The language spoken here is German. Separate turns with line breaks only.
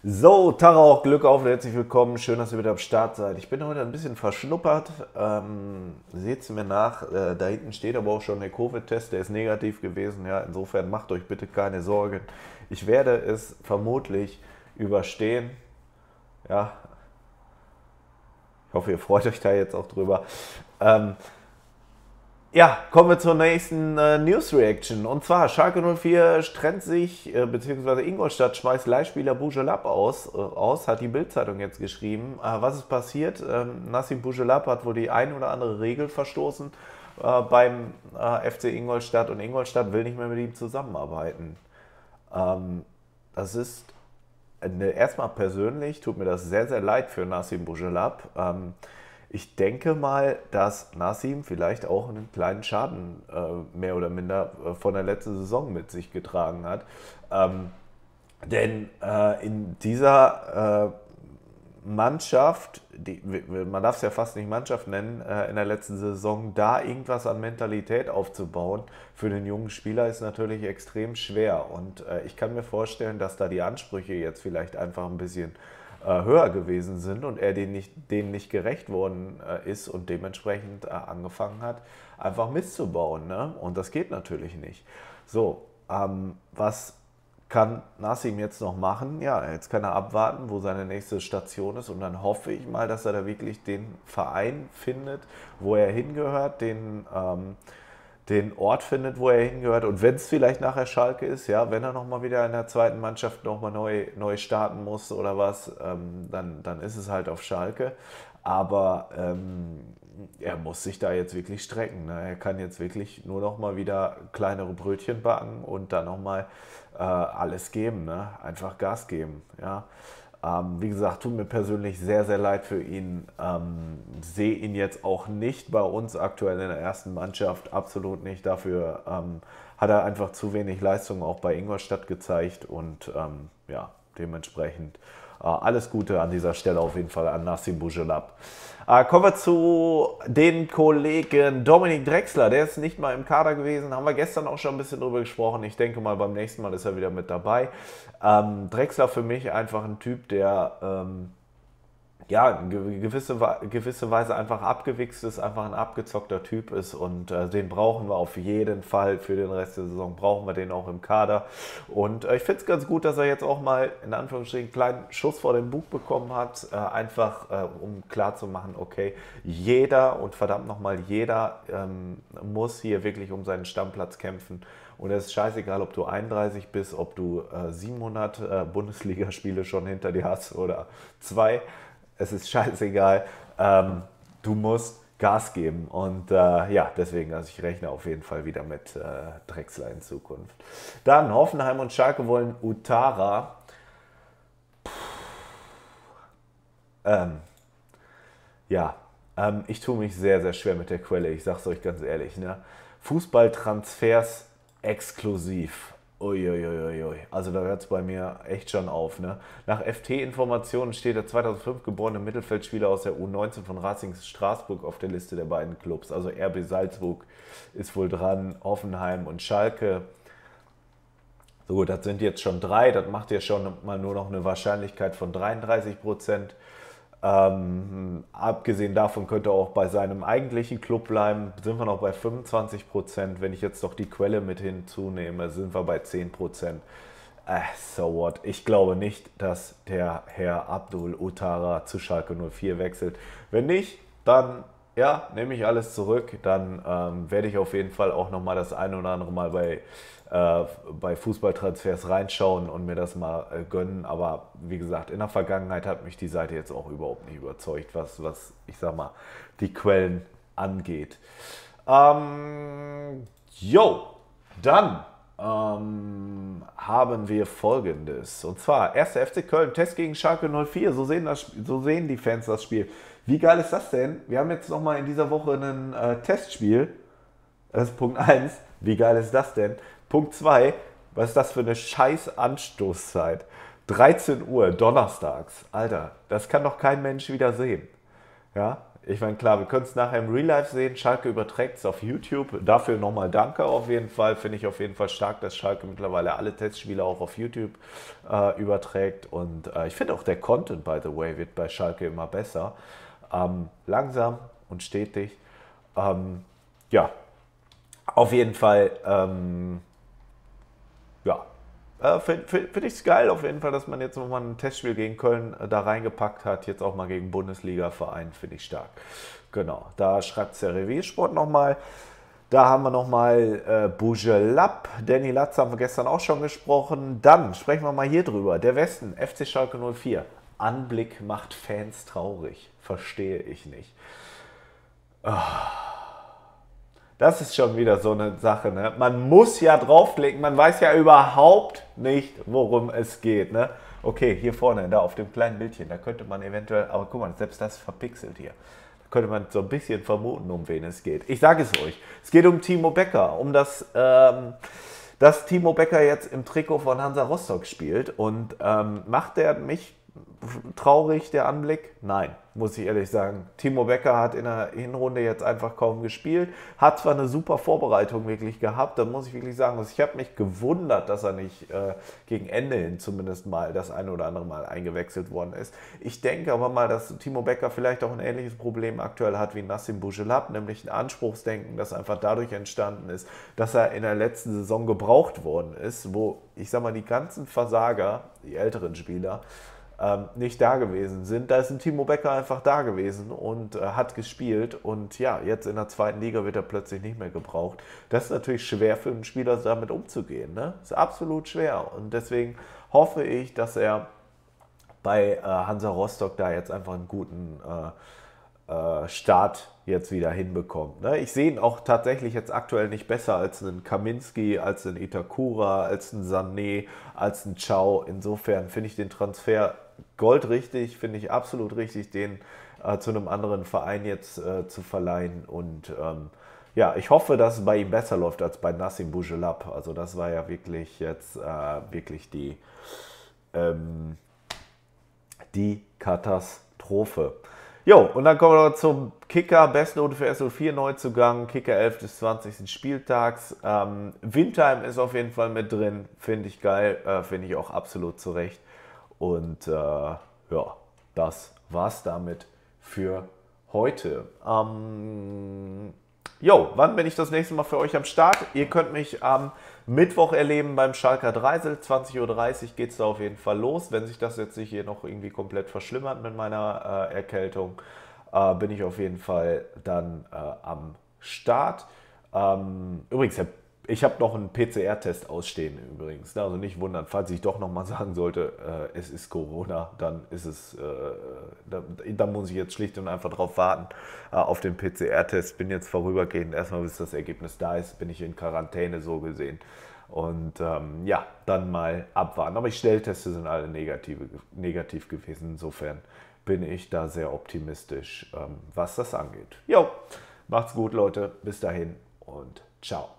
So, Tara, auch Glück auf und herzlich willkommen. Schön, dass ihr wieder am Start seid. Ich bin heute ein bisschen verschnuppert. Seht es mir nach. Da hinten steht aber auch schon der Covid-Test, der ist negativ gewesen. Ja, insofern macht euch bitte keine Sorgen. Ich werde es vermutlich überstehen. Ja, ich hoffe, ihr freut euch da jetzt auch drüber. Ähm, Ja, kommen wir zur nächsten News Reaction. Und zwar Schalke 04 trennt sich, beziehungsweise Ingolstadt schmeißt Leihspieler Bujelab aus, hat die Bild-Zeitung jetzt geschrieben. Was ist passiert? Nassim Bujelab hat wohl die ein oder andere Regel verstoßen beim FC Ingolstadt und Ingolstadt will nicht mehr mit ihm zusammenarbeiten. Das ist erstmal persönlich, tut mir das sehr, sehr leid für Nassim Bujelab. Ich denke mal, dass Nassim vielleicht auch einen kleinen Schaden mehr oder minder von der letzten Saison mit sich getragen hat. Denn in dieser Mannschaft, man darf es ja fast nicht Mannschaft nennen, in der letzten Saison, da irgendwas an Mentalität aufzubauen für den jungen Spieler ist natürlich extrem schwer. Und ich kann mir vorstellen, dass da die Ansprüche jetzt vielleicht einfach ein bisschen höher gewesen sind und er denen nicht gerecht worden ist und dementsprechend angefangen hat, einfach Mist zu bauen. Ne? Und das geht natürlich nicht. So, was kann Nassim jetzt noch machen? Ja, jetzt kann er abwarten, wo seine nächste Station ist und dann hoffe ich mal, dass er da wirklich den Verein findet, wo er hingehört, den Ort findet, wo er hingehört. Und wenn es vielleicht nachher Schalke ist, ja, wenn er nochmal wieder in der zweiten Mannschaft nochmal neu starten muss oder was, dann ist es halt auf Schalke. Aber er muss sich da jetzt wirklich strecken. Ne? Er kann jetzt wirklich nur nochmal wieder kleinere Brötchen backen und dann nochmal alles geben. Ne? Einfach Gas geben. Ja? Wie gesagt, tut mir persönlich sehr, sehr leid für ihn. Sehe ihn jetzt auch nicht bei uns aktuell in der ersten Mannschaft, absolut nicht. Dafür hat er einfach zu wenig Leistung auch bei Ingolstadt gezeigt und ja, dementsprechend alles Gute an dieser Stelle auf jeden Fall an Nassim Bujelab. Kommen wir zu den Kollegen Dominik Drexler, der ist nicht mal im Kader gewesen, haben wir gestern auch schon ein bisschen drüber gesprochen. Ich denke mal, beim nächsten Mal ist er wieder mit dabei. Drexler für mich einfach ein Typ, der ja, in gewisse Weise einfach abgewichst ist, einfach ein abgezockter Typ ist und den brauchen wir auf jeden Fall für den Rest der Saison, brauchen wir den auch im Kader und ich finde es ganz gut, dass er jetzt auch mal in Anführungsstrichen einen kleinen Schuss vor den Bug bekommen hat, einfach um klarzumachen, okay, jeder und verdammt nochmal jeder muss hier wirklich um seinen Stammplatz kämpfen. Und es ist scheißegal, ob du 31 bist, ob du 700 Bundesligaspiele schon hinter dir hast oder 2. Es ist scheißegal. Du musst Gas geben. Und ja, deswegen, also ich rechne auf jeden Fall wieder mit Drexler in Zukunft. Dann Hoffenheim und Schalke wollen Utara. Ja, ich tue mich sehr, sehr schwer mit der Quelle. Ich sage es euch ganz ehrlich. Ne? Fußballtransfers exklusiv. Uiuiuiui. Also da hört es bei mir echt schon auf. Ne? Nach FT-Informationen steht der 2005 geborene Mittelfeldspieler aus der U19 von Racing Straßburg auf der Liste der beiden Clubs. Also RB Salzburg ist wohl dran, Hoffenheim und Schalke. So gut, das sind jetzt schon 3. Das macht ja schon mal nur noch eine Wahrscheinlichkeit von 33%. Abgesehen davon könnte er auch bei seinem eigentlichen Club bleiben, sind wir noch bei 25%. Wenn ich jetzt noch die Quelle mit hinzunehme, sind wir bei 10%. So what? Ich glaube nicht, dass der Herr Abdul Utara zu Schalke 04 wechselt. Wenn nicht, dann ja, nehme ich alles zurück. Dann werde ich auf jeden Fall auch nochmal das eine oder andere Mal bei Fußballtransfers reinschauen und mir das mal gönnen. Aber wie gesagt, in der Vergangenheit hat mich die Seite jetzt auch überhaupt nicht überzeugt, was ich sag mal, die Quellen angeht. Dann haben wir Folgendes. Und zwar 1. FC Köln, Test gegen Schalke 04. So sehen die Fans das Spiel. Wie geil ist das denn? Wir haben jetzt nochmal in dieser Woche ein Testspiel. Das ist Punkt 1. Wie geil ist das denn? Punkt 2. Was ist das für eine scheiß Anstoßzeit? 13 Uhr, donnerstags. Alter, das kann doch kein Mensch wieder sehen. Ja? Ich meine, klar, wir können es nachher im Real Life sehen. Schalke überträgt es auf YouTube. Dafür nochmal danke auf jeden Fall. Finde ich auf jeden Fall stark, dass Schalke mittlerweile alle Testspiele auch auf YouTube überträgt. Und ich finde auch der Content, by the way, wird bei Schalke immer besser. Langsam und stetig. Ja, auf jeden Fall, ja, find ich es geil auf jeden Fall, dass man jetzt nochmal ein Testspiel gegen Köln da reingepackt hat. Jetzt auch mal gegen Bundesliga-Verein, finde ich stark. Genau, da schreibt es der Reviersport nochmal. Da haben wir nochmal Bujelab. Danny Latz haben wir gestern auch schon gesprochen. Dann sprechen wir mal hier drüber. Der Westen, FC Schalke 04. Anblick macht Fans traurig. Verstehe ich nicht. Das ist schon wieder so eine Sache, ne? Man muss ja draufklicken, man weiß ja überhaupt nicht, worum es geht, ne? Okay, hier vorne, da auf dem kleinen Bildchen, da könnte man eventuell, aber guck mal, selbst das ist verpixelt hier. Da könnte man so ein bisschen vermuten, um wen es geht. Ich sage es euch, es geht um Timo Becker, um dass Timo Becker jetzt im Trikot von Hansa Rostock spielt. Und macht der mich traurig, der Anblick? Nein, muss ich ehrlich sagen. Timo Becker hat in der Hinrunde jetzt einfach kaum gespielt, hat zwar eine super Vorbereitung wirklich gehabt, da muss ich wirklich sagen, also ich habe mich gewundert, dass er nicht gegen Ende hin zumindest mal das eine oder andere Mal eingewechselt worden ist. Ich denke aber mal, dass Timo Becker vielleicht auch ein ähnliches Problem aktuell hat wie Nassim Bujelab, nämlich ein Anspruchsdenken, das einfach dadurch entstanden ist, dass er in der letzten Saison gebraucht worden ist, wo, ich sag mal, die ganzen Versager, die älteren Spieler, nicht da gewesen sind. Da ist ein Timo Becker einfach da gewesen und hat gespielt. Und ja, jetzt in der zweiten Liga wird er plötzlich nicht mehr gebraucht. Das ist natürlich schwer für einen Spieler, damit umzugehen. Ne? Das ist absolut schwer. Und deswegen hoffe ich, dass er bei Hansa Rostock da jetzt einfach einen guten Start jetzt wieder hinbekommt. Ne? Ich sehe ihn auch tatsächlich jetzt aktuell nicht besser als einen Kaminski, als einen Itakura, als einen Sané, als einen Ciao. Insofern finde ich den Transfer goldrichtig, finde ich absolut richtig, den zu einem anderen Verein jetzt zu verleihen. Und ja, ich hoffe, dass es bei ihm besser läuft als bei Nassim Bujelab. Also das war ja wirklich jetzt wirklich die Katastrophe. Jo, und dann kommen wir noch zum Kicker, Bestnote für SO4 Neuzugang, Kicker 11 des 20. Spieltags. Windheim ist auf jeden Fall mit drin, finde ich geil, finde ich auch absolut zurecht. Und ja, das war's damit für heute. Jo, wann bin ich das nächste Mal für euch am Start? Ihr könnt mich am Mittwoch erleben beim Schalker Dreisel. 20:30 Uhr geht es da auf jeden Fall los. Wenn sich das jetzt nicht hier noch irgendwie komplett verschlimmert mit meiner Erkältung, bin ich auf jeden Fall dann am Start. Übrigens, ich habe noch einen PCR-Test ausstehen übrigens. Ne? Also nicht wundern, falls ich doch nochmal sagen sollte, es ist Corona, dann ist es, da muss ich jetzt schlicht und einfach drauf warten auf den PCR-Test. Bin jetzt vorübergehend, erstmal bis das Ergebnis da ist, bin ich in Quarantäne so gesehen. Und ja, dann mal abwarten. Aber die Schnellteste sind alle negativ gewesen. Insofern bin ich da sehr optimistisch, was das angeht. Jo, macht's gut, Leute. Bis dahin und ciao.